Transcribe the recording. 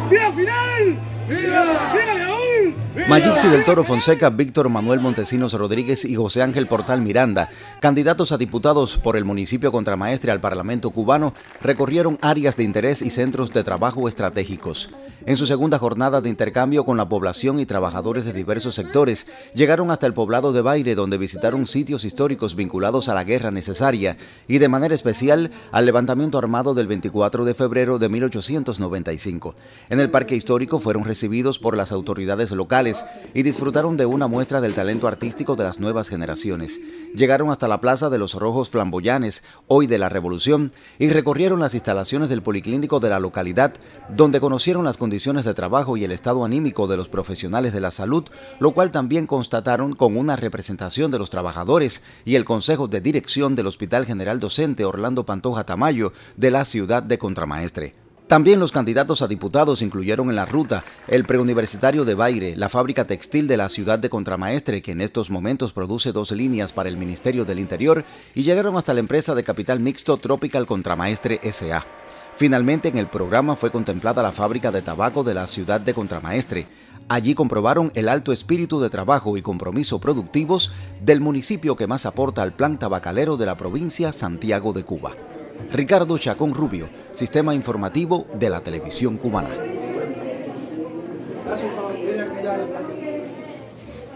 ¡Viva Fidel! ¡Viva! ¡Viva Raúl! Mayixi del Toro Fonseca, Víctor Manuel Montesinos Rodríguez y José Ángel Portal Miranda, candidatos a diputados por el municipio Contramaestre al Parlamento cubano, recorrieron áreas de interés y centros de trabajo estratégicos. En su segunda jornada de intercambio con la población y trabajadores de diversos sectores, llegaron hasta el poblado de Baire, donde visitaron sitios históricos vinculados a la guerra necesaria y de manera especial al levantamiento armado del 24 de febrero de 1895. En el parque histórico fueron recibidos por las autoridades locales y disfrutaron de una muestra del talento artístico de las nuevas generaciones. Llegaron hasta la Plaza de los Rojos Flamboyanes, hoy de la Revolución, y recorrieron las instalaciones del policlínico de la localidad, donde conocieron las condiciones de trabajo y el estado anímico de los profesionales de la salud, lo cual también constataron con una representación de los trabajadores y el Consejo de Dirección del Hospital General Docente Orlando Pantoja Tamayo de la ciudad de Contramaestre. También los candidatos a diputados incluyeron en la ruta el preuniversitario de Baire, la fábrica textil de la ciudad de Contramaestre, que en estos momentos produce 2 líneas para el Ministerio del Interior, y llegaron hasta la empresa de capital mixto Tropical Contramaestre S.A. Finalmente, en el programa fue contemplada la fábrica de tabaco de la ciudad de Contramaestre. Allí comprobaron el alto espíritu de trabajo y compromiso productivos del municipio que más aporta al plan tabacalero de la provincia Santiago de Cuba. Ricardo Chacón Rubio, Sistema Informativo de la Televisión Cubana.